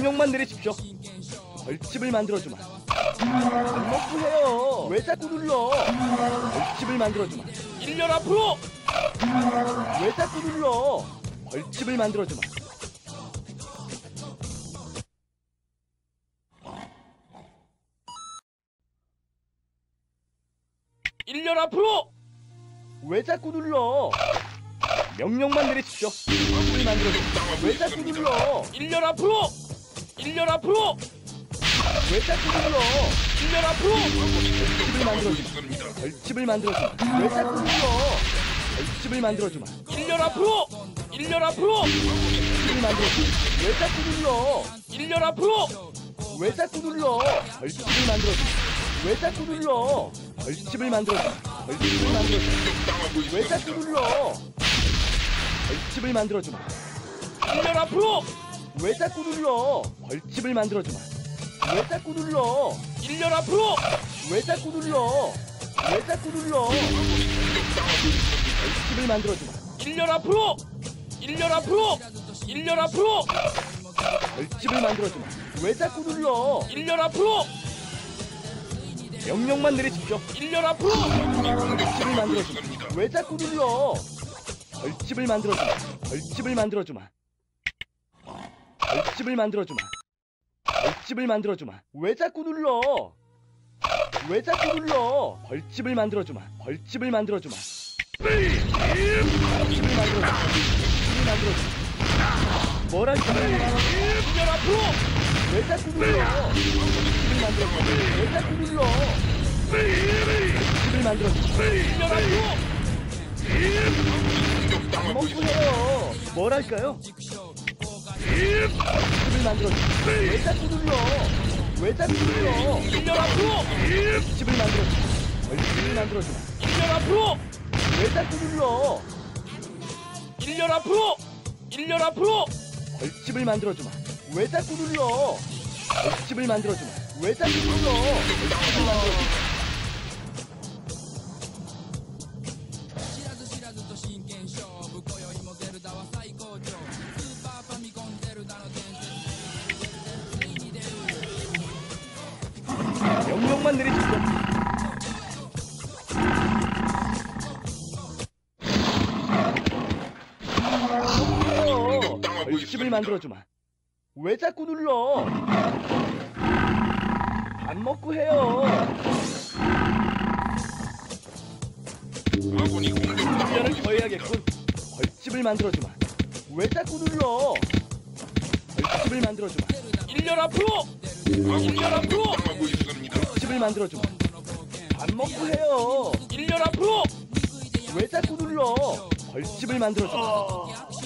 명령만 내리십시오. 벌집을 만들어주마. 안 먹고 해요. 왜 자꾸 눌러? 벌집을 만들어주마. 1년 앞으로! 왜 자꾸 눌러? 벌집을 만들어주마. (1년) 앞으로! 왜 자꾸 눌러? 명령만 내리십시오. 벌집을 만들어주마. 왜 자꾸 눌러? (1년) 앞으로! (1년) 앞으로! 왜 자꾸 눌러? 1년 앞으로! 벌집을 만들어주마. 왜 자꾸 눌러? 벌집을 만들어주마. 1년 앞으로! 1년 앞으로! 벌집을 만들어주마. 왜 자꾸 눌러? 1년 앞으로! 왜 자꾸 눌러? 벌집을 만들어주마. 왜 자꾸 눌러? 벌집을 만들어주마. 벌집을 만들어주마. 왜 자꾸 눌러? 벌집을 만들어주마. 1년 앞으로! 왜 자꾸 눌러? 벌집을 만들어주마. 왜 자꾸 눌러? 1년 앞으로! 왜 자꾸 눌러? 왜 자꾸 눌러? 벌집을 만들어주마. 1년 앞으로! 1년 앞으로! 1년 앞으로! 벌집을 만들어주마. 왜 자꾸 눌러? 1년 앞으로! 명령만 내리십시오. 1년 앞으로! 벌집을 만들어주마. 왜 자꾸 눌러? 벌집을 만들어주마. 벌집을 만들어주마. 벌집을 만들어주마. 벌집을 만들어주마. 왜 자꾸 눌러? 왜 자꾸 눌러? 벌집을 만들어주마. 벌집을 만들어주마. 벌집을 만들어주마. 벌집을 만들어주마. 뭐랄까? 1년 앞으로! 왜 자꾸 눌러? 벌집을 만들어주마. 왜 자꾸 눌러? 벌집을 만들어주마. 1년 앞으로! 안 먹고 해요. 뭐랄까요? 벌집을 만들어주마. 왜 자꾸 눌러? 왜 자꾸 눌러? 1년 앞으로! 벌집을 만들어주마. 벌집을 만들어주마. 1년 앞으로! 왜 자꾸 눌러? 1년 앞으로! 1년 앞으로! 벌집을 만들어주마. 왜 자꾸 눌러? 벌집을 만들어주마. 왜 자꾸 눌러? 벌집을 만들어주마. 명령만 내리십시오. 벌집을 만들어주마. 왜 자꾸 눌러? 밥 먹고 해요. 훈련을 더 해야겠군. 벌집을 만들어주마. 왜 자꾸 눌러? 벌집을 만들어주마. 1년 앞으로! 1년 앞으로! 벌집을 만들어주마. 밥 먹고 해요. 1년 앞으로! 왜 자꾸 눌러? 벌집을 만들어주마.